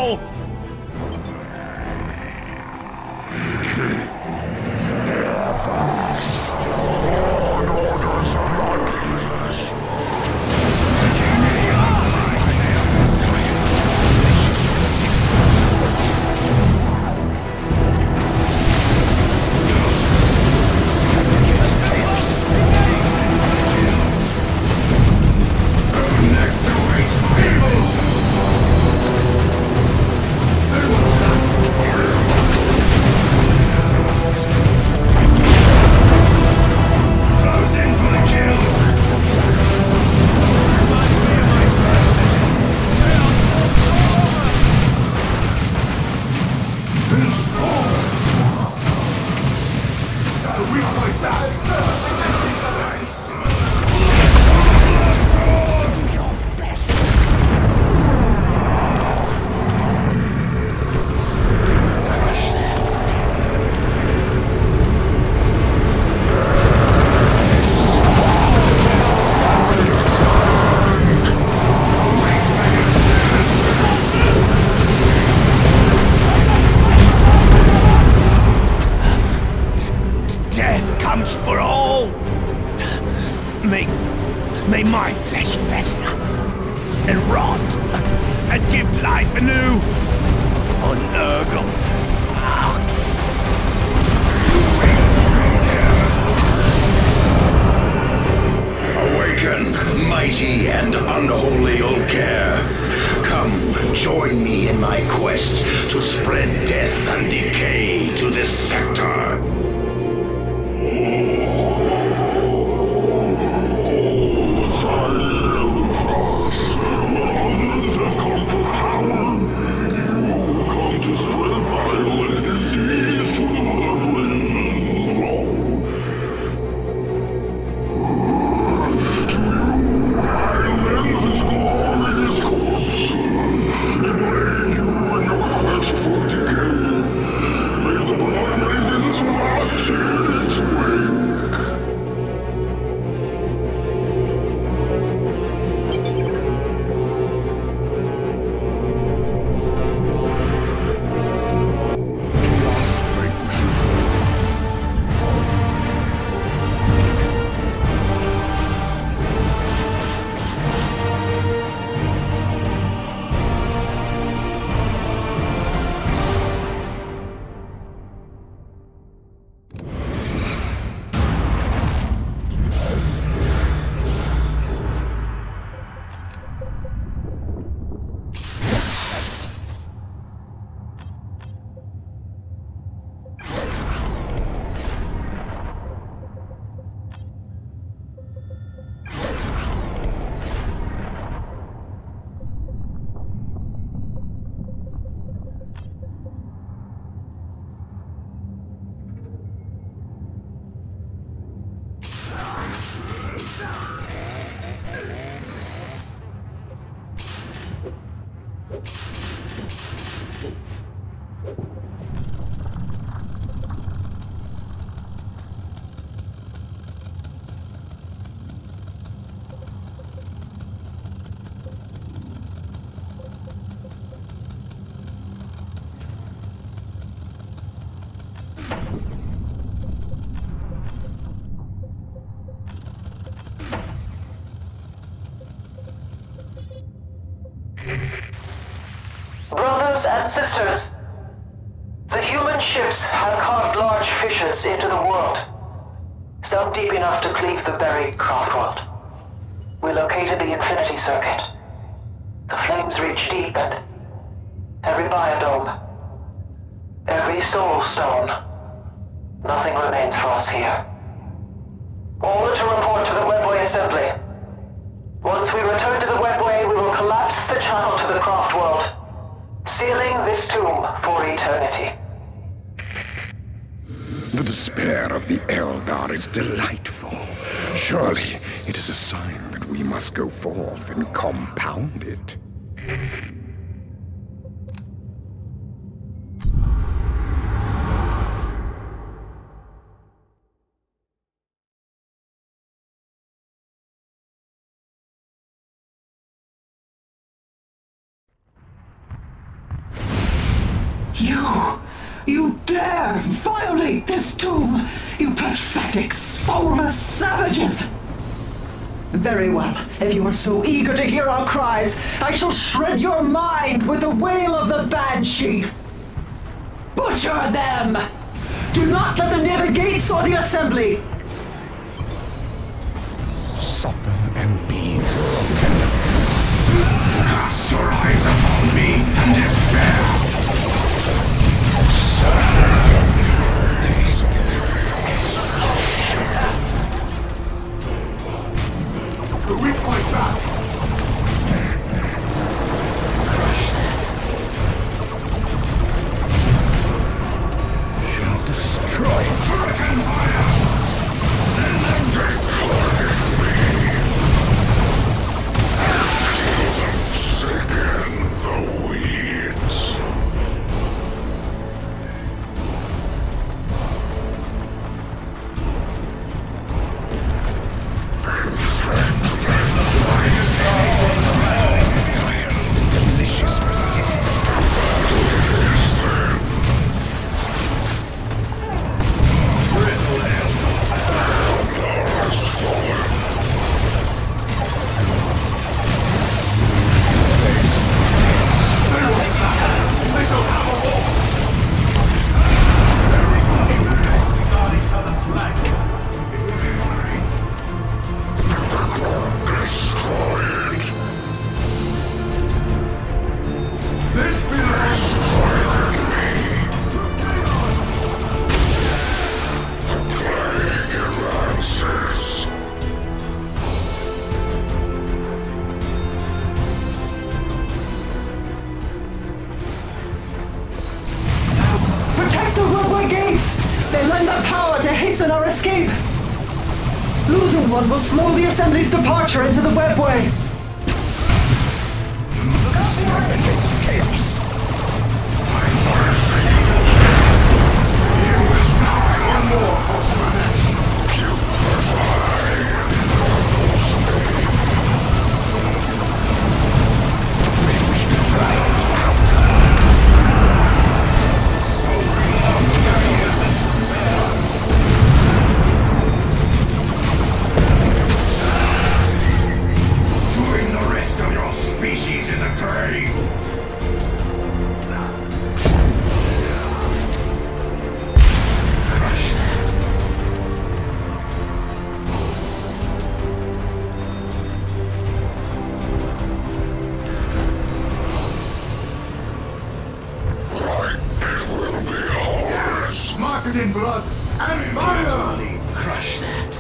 all! May my flesh fester and rot and give life anew for Nurgle. Awaken, mighty and unholy Ulker. Come, join me in my quest to spread death and decay to this sector. Brothers and sisters, the human ships have carved large fissures into the world, some deep enough to cleave the buried craft world. We located the Infinity Circuit. The flames reach deep, and every biodome, every soul stone, nothing remains for us here. Order to report to the Webway Assembly. Once we return to the Webway, we will collapse the channel to the craft world, sealing this tomb for eternity. The despair of the Eldar is delightful. Surely it is a sign that we must go forth and compound it. You dare violate this tomb, you pathetic, soulless savages! Very well, if you are so eager to hear our cries, I shall shred your mind with the wail of the Banshee! Butcher them! Do not let them near the gates or the assembly! Suffer and be broken. Cast your eyes upon me and despair. The weak point back! Shall destroy it. Hurricane fire! Send them to me! Sicken the weeds. Delicious resistance. Protect the roadway gates! They lend their power to hasten our escape! Losing one will slow the assembly's departure into the webway! Stand against chaos. One more, horseman! They wish to drive me out. Join the rest of your species in the grave. Crush that. Right, it will be ours. Mark it in blood and fire! Crush that.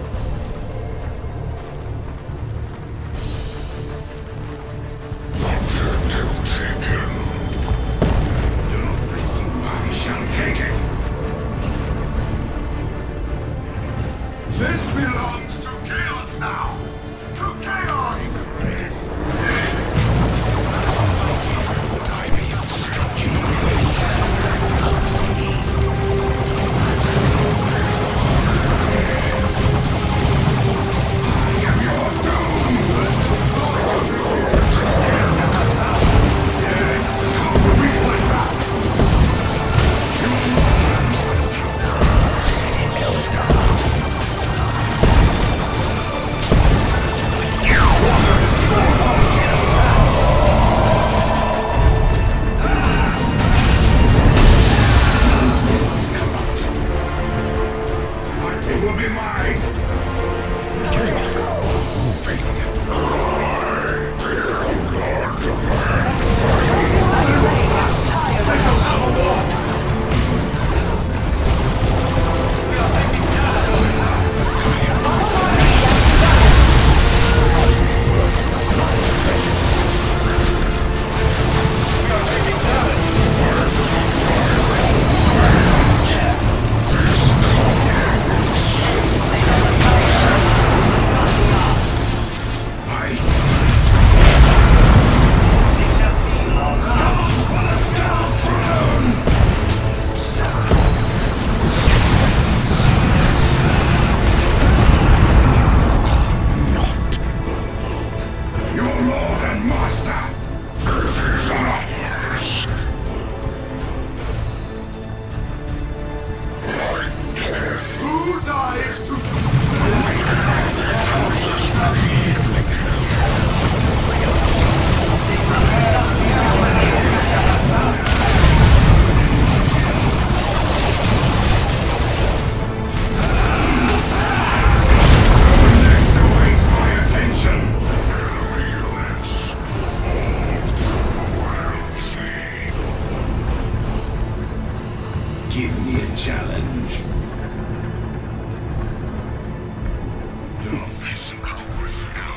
Objective taken. Do not presume I shall take it. This belongs to chaos now! To chaos! I may instruct you ways. Give me a challenge. Darkness ours now.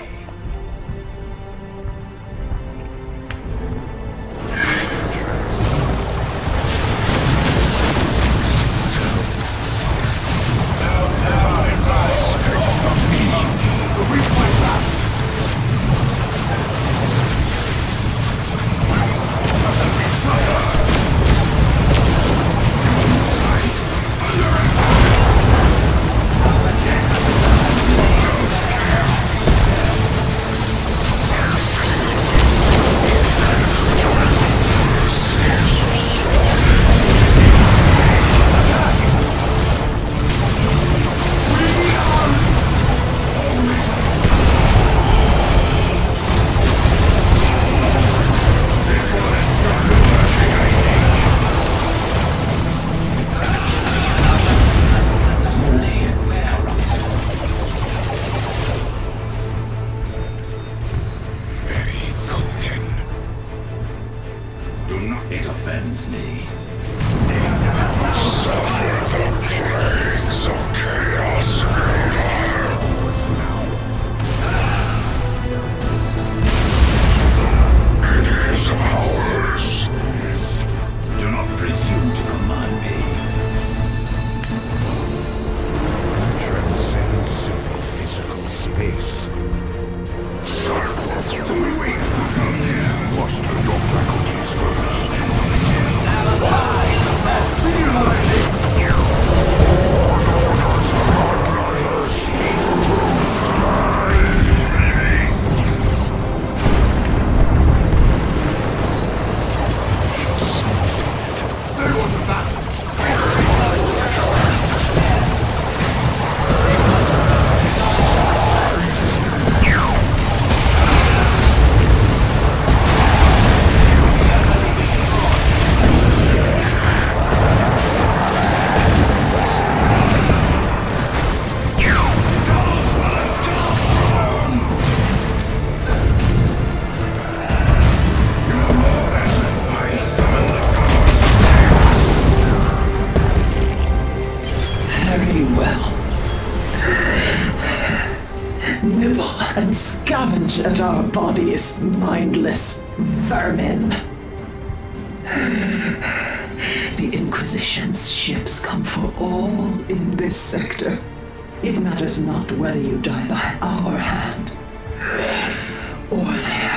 It offends me. Suffer the plagues of chaos, Eldar. Now. It is ours. Do not presume to command me. Transcend simple physical space. Cyclops, too weak to come here. Muster your faculties first. Nibble and scavenge at our bodies, mindless vermin. The Inquisition's ships come for all in this sector. It matters not whether you die by our hand or theirs.